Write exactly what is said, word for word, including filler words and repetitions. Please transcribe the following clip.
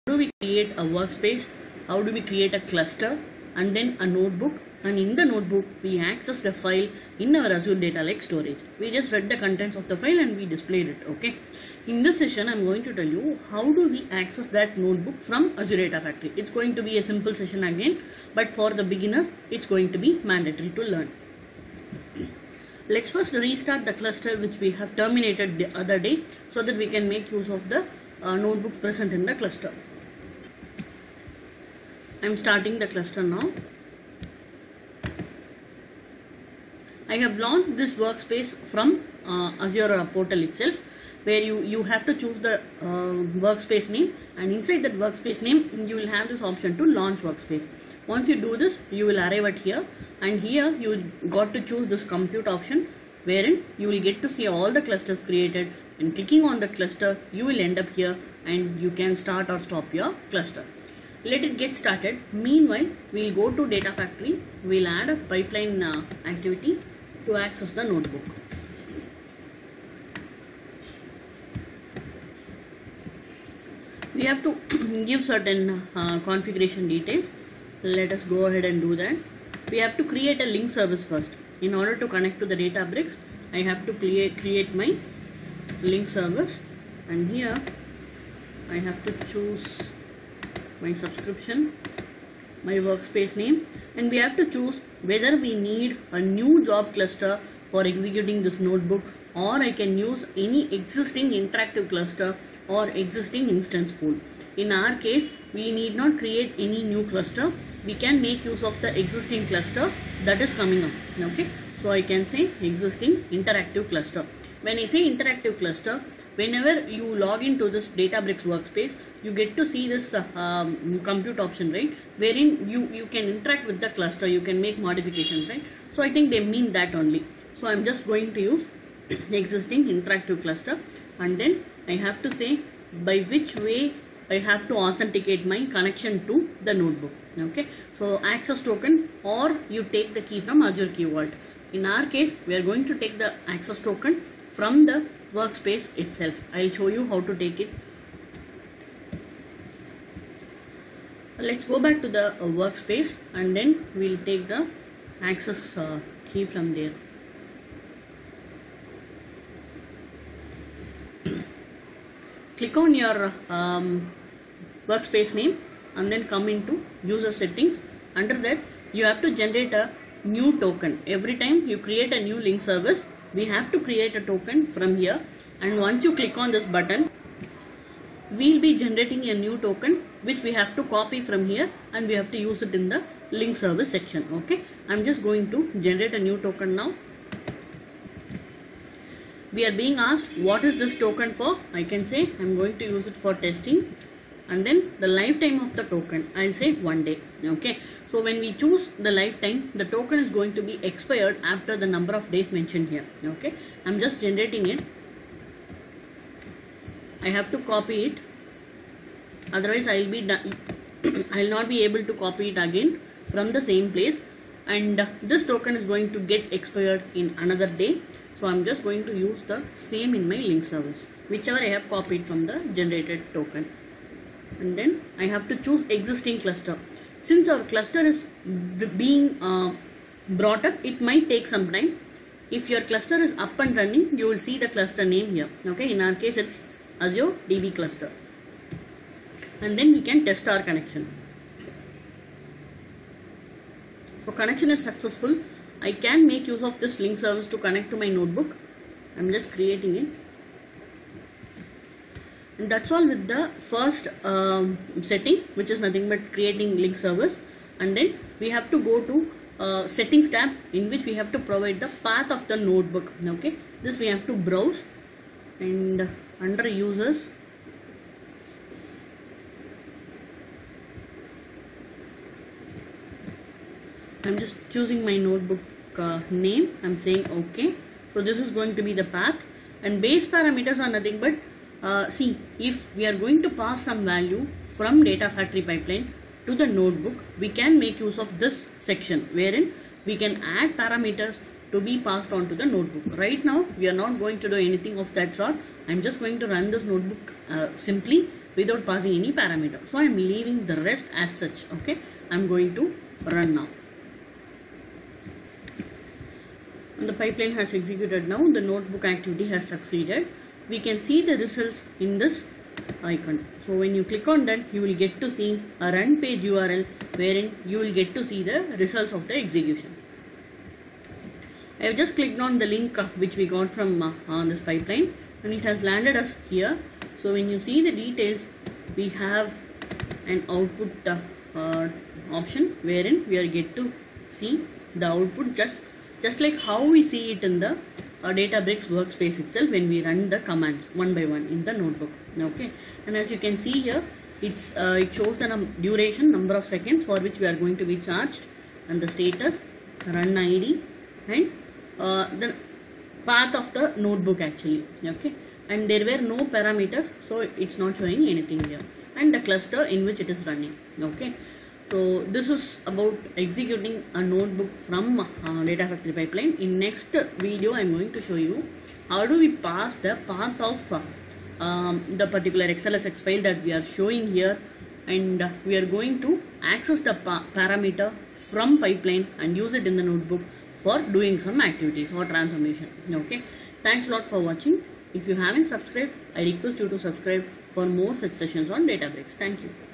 do we create a workspace, how do we create a cluster, and then a notebook, and in the notebook we access the file in our Azure Data Lake storage. We just read the contents of the file and we displayed it. Okay. In this session I am going to tell you how do we access that notebook from Azure Data Factory. It's going to be a simple session again, but for the beginners it's going to be mandatory to learn. Let's first restart the cluster which we have terminated the other day so that we can make use of the uh, notebooks present in the cluster. I am starting the cluster now. I have launched this workspace from uh, Azure portal itself, where you, you have to choose the uh, workspace name, and inside that workspace name you will have this option to launch workspace. Once you do this, you will arrive at here, and here you got to choose this compute option, wherein you will get to see all the clusters created, and clicking on the cluster you will end up here and you can start or stop your cluster. Let it get started. Meanwhile, we will go to Data Factory. We will add a pipeline uh, activity to access the notebook. We have to give certain uh, configuration details. Let us go ahead and do that. We have to create a link service first. In order to connect to the Databricks, I have to create, create my link service, and here I have to choose my subscription, my workspace name, and we have to choose whether we need a new job cluster for executing this notebook, or I can use any existing interactive cluster or existing instance pool. In our case, we need not create any new cluster. We can make use of the existing cluster that is coming up. Okay, so I can say existing interactive cluster. When I say interactive cluster, whenever you log into this Databricks workspace, you get to see this uh, um, compute option, right, wherein you, you can interact with the cluster, you can make modifications, right. So I think they mean that only. So I'm just going to use existing interactive cluster, and then I have to say by which way I have to authenticate my connection to the notebook. Okay, so access token, or you take the key from Azure Key Vault. In our case, we are going to take the access token from the workspace itself. I'll show you how to take it. Let's go back to the uh, workspace, and then we'll take the access uh, key from there. Click on your um, workspace name and then come into user settings. Under that, you have to generate a new token. Every time you create a new link service, we have to create a token from here, and once you click on this button, we'll be generating a new token which we have to copy from here, and we have to use it in the link service section. Okay, I'm just going to generate a new token now. We are being asked what is this token for. I can say I'm going to use it for testing, and then the lifetime of the token, I'll say one day. Okay, so when we choose the lifetime, the token is going to be expired after the number of days mentioned here. Okay, I'm just generating it. I have to copy it, otherwise I'll be done I'll not be able to copy it again from the same place, and this token is going to get expired in another day. So I'm just going to use the same in my link service, whichever I have copied from the generated token, and then I have to choose existing cluster. Since our cluster is being uh, brought up, it might take some time. If your cluster is up and running, you will see the cluster name here. Okay, in our case it's Azure D B cluster, and then we can test our connection. So connection is successful. I can make use of this link service to connect to my notebook. I'm just creating it, and that's all with the first um, setting, which is nothing but creating link service. And then we have to go to uh, settings tab, in which we have to provide the path of the notebook. Okay, this we have to browse, and under users, I'm just choosing my notebook uh, name. I'm saying okay. So this is going to be the path, and base parameters are nothing but uh, see, if we are going to pass some value from Data Factory pipeline to the notebook, we can make use of this section wherein we can add parameters to be passed on to the notebook. Right now we are not going to do anything of that sort. I'm just going to run this notebook uh, simply, without passing any parameter. So I am leaving the rest as such. Okay, I am going to run now. And the pipeline has executed now. The notebook activity has succeeded. We can see the results in this icon. So when you click on that, you will get to see a run page U R L wherein you will get to see the results of the execution. I have just clicked on the link uh, which we got from uh, on this pipeline, and it has landed us here. So when you see the details, we have an output uh, uh, option wherein we are get to see the output just just like how we see it in the uh, Databricks workspace itself when we run the commands one by one in the notebook. Okay, and as you can see here, it's uh, it shows the num duration, number of seconds for which we are going to be charged, and the status, run I D, and uh, the path of the notebook actually. Okay, and there were no parameters, so it's not showing anything here, and the cluster in which it is running. Okay, so this is about executing a notebook from uh, Data Factory pipeline. In next video, I am going to show you how do we pass the path of uh, um, the particular X L S X file that we are showing here, and uh, we are going to access the pa parameter from pipeline and use it in the notebook for doing some activities or transformation. Okay, thanks a lot for watching. If you haven't subscribed, I request you to subscribe for more such sessions on Databricks. Thank you.